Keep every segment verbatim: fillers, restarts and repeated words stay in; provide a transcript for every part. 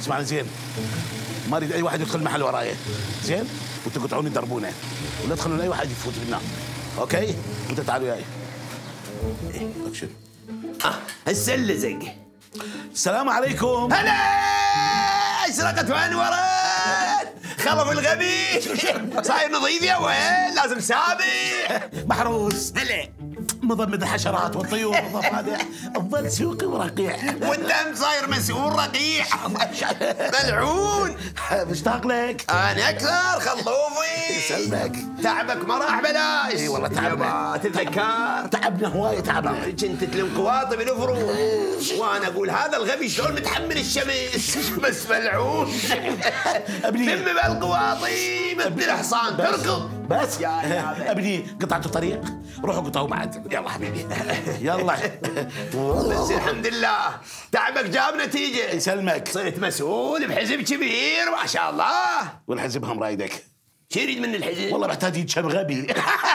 اسمعني زين، ما اريد اي واحد يدخل المحل وراي، زين؟ وتقطعوني تضربونه، ولا تخلون اي واحد يفوت منا، اوكي؟ وانت تعال وياي. اكشن. اه هسه اللي زق. السلام عليكم. هلا اشرقت وانورت، خلف الغبي صاير نظيف يا وين، لازم سابح. محروس. هلا مضمد الحشرات والطيور والضفادع، الظل سوقي ورقيع، والدم صاير مسؤول رقيع. ملعون. مشتاق لك. انا اكثر خلوفي. يسلمك. تعبك ما راح بلاش. اي والله تعبنا. تتذكر تعبنا هواي تعبنا. كنت تلم قواطي بالفروش وانا اقول هذا الغبي شلون متحمل الشمس. بس ملعون. ابني لم بالقواطي مثل الحصان تركض. بس يا ابني قطعتوا طريق، روحوا قطعوا بعد. يلا حبيبي يلا. بس الحمد لله تعبك جاب نتيجة. يسلمك. صرت مسؤول بحزب كبير ما شاء الله. والحزب هم رايدك. شو يريد من الحزب؟ والله محتاج يتشم غبي.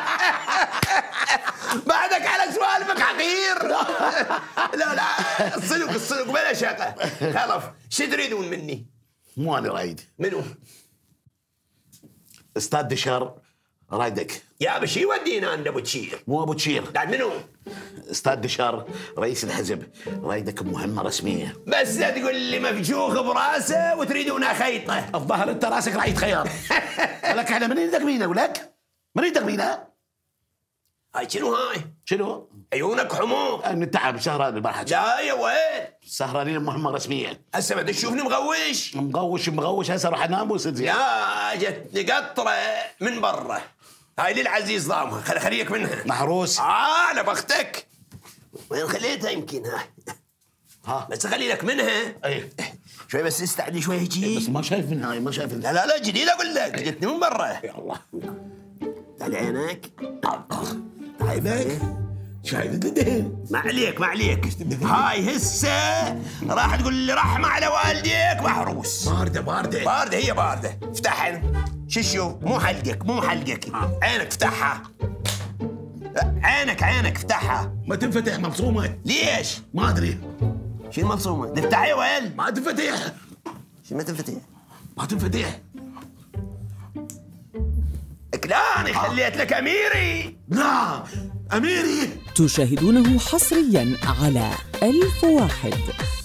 بعدك على سوالفك حقير. لا لا الصدق الصدق بلا شقة. خلف شو تريدون مني؟ مو انا رايد. منو؟ استاذ دشار رايدك. يا بشي ودينا عند ابو تشير. مو ابو تشير. قاعد منو؟ استاذ دشار رئيس الحزب رايدك بمهمه رسميه. بس لا تقول لي مفجوخ براسه وتريدون اخيطه. الظاهر انت راسك راح يتخير. لك احنا من يدق بينا ولك؟ من يدق بينا؟ هاي شنو هاي؟ شنو؟ عيونك حموق. من التعب سهران البارحه. لا يا وين؟ سهرانين بمهمه رسميه. هسه بدك تشوفني مغوش؟ مغوش مغوش هسه راح انام وصدق. يا جتني قطره من برا. هاي للعزيز ضامها، خلي خليك منها. محروس. اه انا بختك. وين خليتها يمكن ها؟ ها بس خلي لك منها. اي شوي بس استعدي شوي هيجي. بس ما شايف منها هاي ما شايف منها. لا لا لا جديد اقول لك، جتني من برا. يا الله. على عينك. عينك شايف الدين. ما عليك ما عليك. هاي هسه راح تقول لي رحمة على والديك محروس. باردة باردة باردة هي باردة. افتحها. شو شوف مو حلقك مو حلقك. عينك افتحها. عينك عينك افتحها. ما تنفتح مبصومة. ليش؟ ما ادري. شو المبصومة؟ تفتحها يا ويل؟ ما تنفتح. شو ما تنفتح؟ ما تنفتح. كلاني خليت لك اميري. لا اميري. تشاهدونه حصريا على ألف واحد.